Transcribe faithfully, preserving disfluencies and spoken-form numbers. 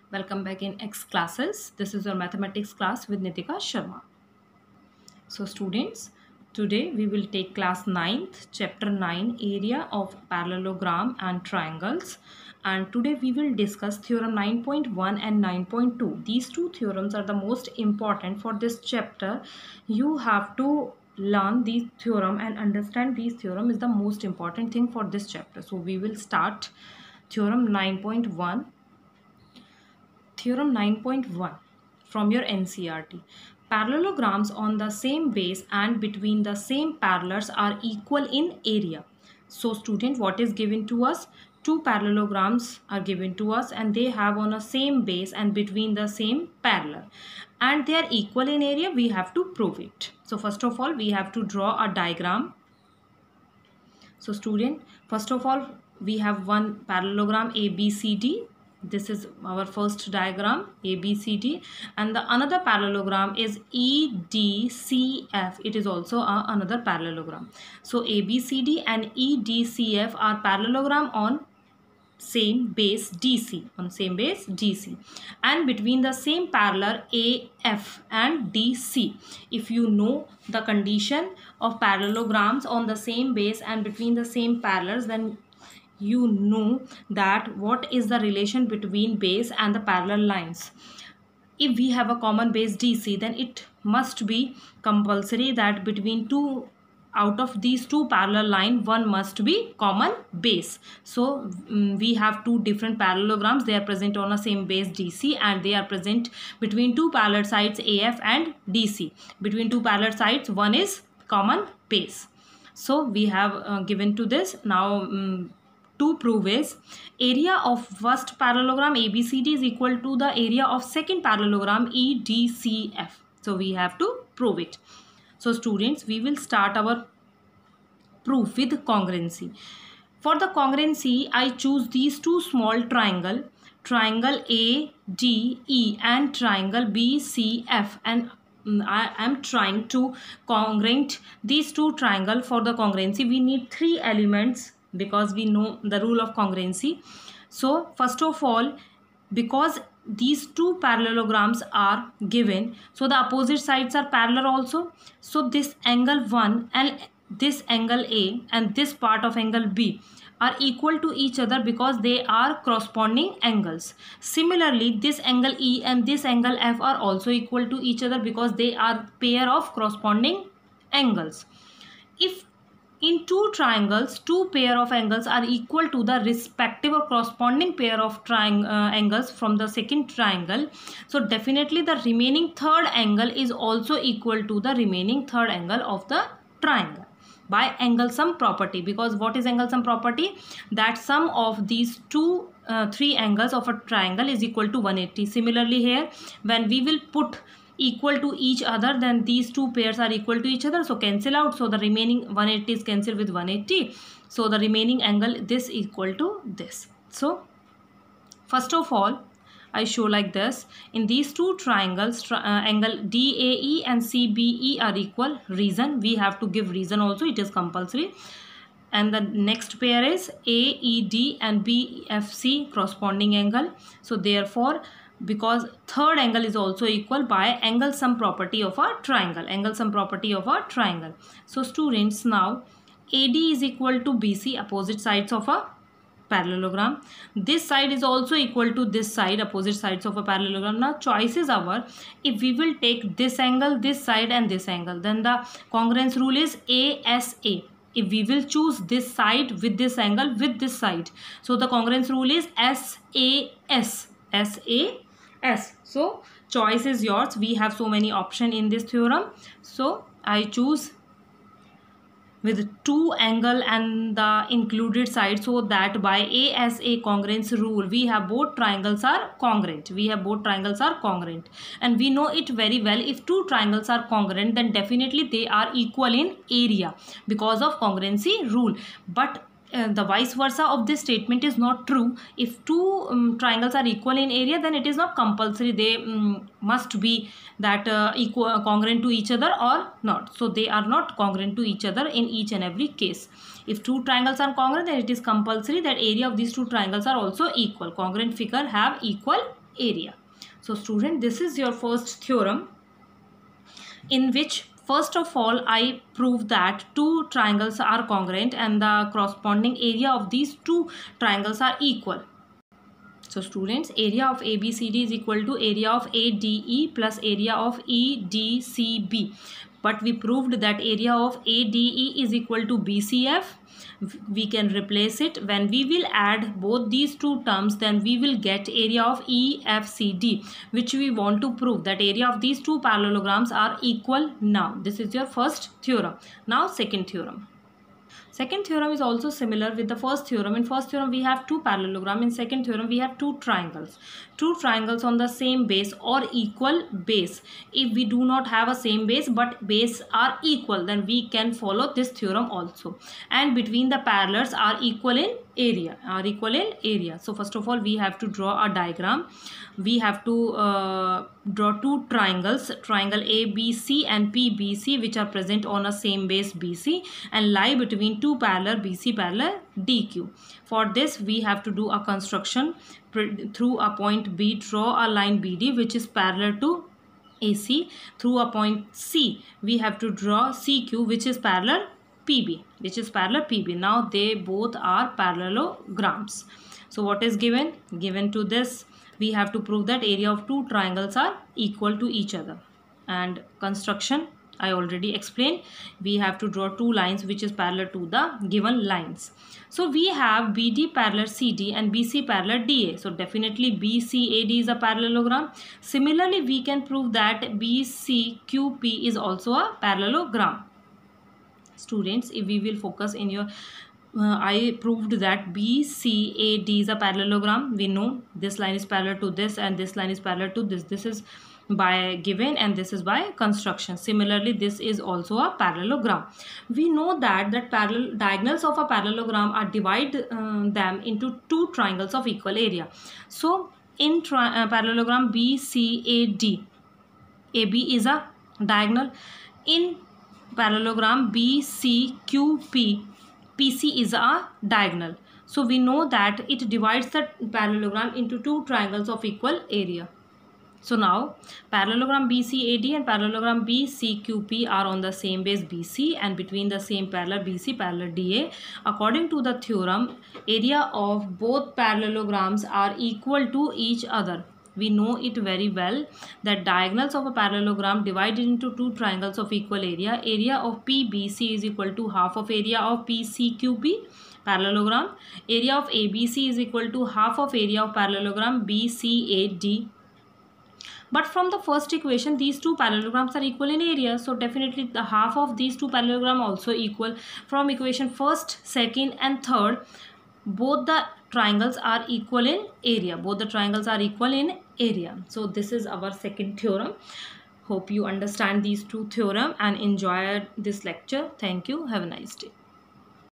Welcome back in X classes. This is your mathematics class with Nitika Sharma. So students, today we will take class ninth, chapter nine, area of parallelogram and triangles. And today we will discuss theorem nine point one and nine point two. These two theorems are the most important for this chapter. You have to learn these theorem and understand these theorem is the most important thing for this chapter. So we will start theorem nine point one. Theorem nine point one from your N C E R T. Parallelograms on the same base and between the same parallels are equal in area. So student, what is given to us? Two parallelograms are given to us and they have on a same base and between the same parallel. And they are equal in area, we have to prove it. So first of all, we have to draw a diagram. So student, first of all, we have one parallelogram A B C D. This is our first diagram A B C D, and the another parallelogram is E D C F. It is also a, another parallelogram. So A B C D and E D C F are parallelogram on same base D C, on same base D C, and between the same parallel A F and D C. If you know the condition of parallelograms on the same base and between the same parallels, then you know that what is the relation between base and the parallel lines. If we have a common base D C, then it must be compulsory that between two out of these two parallel line, one must be common base. So um, we have two different parallelograms. They are present on a same base D C and they are present between two parallel sides A F and D C. Between two parallel sides, one is common base. So we have uh, given to this. Now um, to prove is area of first parallelogram A B C D is equal to the area of second parallelogram E D C F. So we have to prove it. So students, we will start our proof with congruency. For the congruency, I choose these two small triangle, triangle A D E and triangle B C F, and I am trying to congruent these two triangle. For the congruency, we need three elements because we know the rule of congruency. So first of all, because these two parallelograms are given, so the opposite sides are parallel also. So this angle one and this angle A and this part of angle B are equal to each other because they are corresponding angles. Similarly, this angle E and this angle F are also equal to each other because they are pair of corresponding angles. If in two triangles, two pair of angles are equal to the respective or corresponding pair of triang uh, angles from the second triangle, so definitely the remaining third angle is also equal to the remaining third angle of the triangle by angle sum property. Because what is angle sum property? That sum of these two uh, three angles of a triangle is equal to one hundred eighty. Similarly here, when we will put equal to each other, then these two pairs are equal to each other, so cancel out. So the remaining one hundred eighty is cancelled with one hundred eighty. So the remaining angle this equal to this. So first of all, I show like this. In these two triangles, tri uh, angle D A E and C B E are equal. Reason, we have to give reason also, it is compulsory. And the next pair is A E D and B F C, corresponding angle. So therefore, because third angle is also equal by angle sum property of a triangle, angle sum property of a triangle. So students, now A D is equal to B C, opposite sides of a parallelogram. This side is also equal to this side, opposite sides of a parallelogram. Now choice is our, if we will take this angle, this side and this angle, then the congruence rule is A S A. If we will choose this side with this angle with this side, so the congruence rule is S A S, S A S. So choice is yours. We have so many options in this theorem. So I choose with two angle and the included side, so that by A S A congruence rule, we have both triangles are congruent. We have both triangles are congruent. And we know it very well. If two triangles are congruent, then definitely they are equal in area because of congruency rule. But Uh, the vice versa of this statement is not true. If two um, triangles are equal in area, then it is not compulsory they um, must be that uh, equal uh, congruent to each other or not. So they are not congruent to each other in each and every case. If two triangles are congruent, then it is compulsory that area of these two triangles are also equal. Congruent figure have equal area. So student, this is your first theorem, in which first of all I prove that two triangles are congruent and the corresponding area of these two triangles are equal. So students, area of A B C D is equal to area of A D E plus area of E D C B. But we proved that area of A D E is equal to B C F. We can replace it. When we will add both these two terms, then we will get area of E F C D, which we want to prove that area of these two parallelograms are equal now. This is your first theorem. Now second theorem. Second theorem is also similar with the first theorem. In first theorem we have two parallelograms. In second theorem we have two triangles. Two triangles on the same base or equal base. If we do not have a same base but base are equal, then we can follow this theorem also. And between the parallels are equal in area. Are equal in area. So first of all we have to draw a diagram. We have to uh, draw two triangles, triangle A B C and P B C, which are present on a same base B C and lie between two parallel B C parallel D Q. For this we have to do a construction. Through a point B, draw a line B D which is parallel to A C. Through a point C we have to draw C Q which is parallel P B, which is parallel P B. Now they both are parallelograms. So what is given? Given to this, we have to prove that area of two triangles are equal to each other. And construction I already explained. We have to draw two lines which is parallel to the given lines. So we have B D parallel C D and B C parallel D A. So definitely B C A D is a parallelogram. Similarly, we can prove that B C Q P is also a parallelogram. Students, if we will focus in your Uh, I proved that B C A D is a parallelogram. We know this line is parallel to this and this line is parallel to this. This is by given and this is by construction. Similarly, this is also a parallelogram. We know that that parallel diagonals of a parallelogram are divide uh, them into two triangles of equal area. So in tri uh, parallelogram B C A D, A B is a diagonal. In parallelogram B C Q P, P C is a diagonal. So we know that it divides the parallelogram into two triangles of equal area. So now parallelogram B C A D and parallelogram B C Q P are on the same base B C and between the same parallel B C parallel D A. According to the theorem, area of both parallelograms are equal to each other. We know it very well that diagonals of a parallelogram divided into two triangles of equal area. Area of P B C is equal to half of area of P C Q P parallelogram. Area of A B C is equal to half of area of parallelogram B C A D. But from the first equation, these two parallelograms are equal in area. So definitely the half of these two parallelograms also equal. From equation first, second and third, both the triangles are equal in area. Both the triangles are equal in area. So this is our second theorem. Hope you understand these two theorems and enjoy this lecture. Thank you. Have a nice day.